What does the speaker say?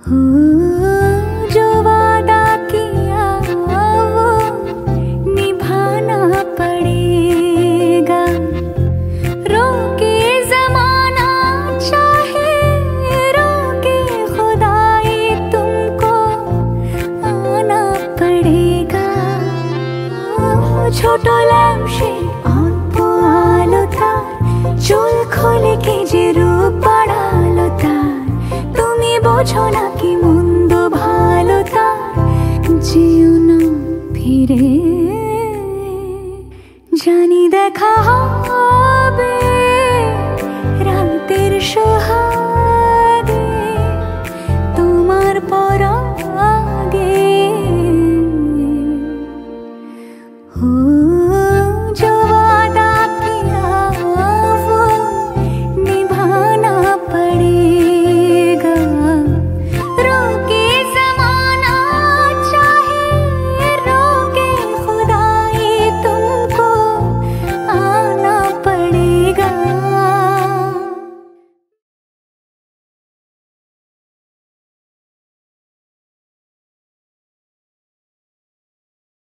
हो जो वादा किया वो निभाना पड़ेगा। रोके जमाना चाहे रोके खुदाई, तुमको आना पड़ेगा। ছোট ল্যাম্পে অল্প আলো তার, চুল খোলে কে যে রূপ বাড়ালো তার। তুমি বোঝো না কি মন্দ ভালো তার, যেও না ফিরে। জানি দেখা হবে রাতের সোহাগ।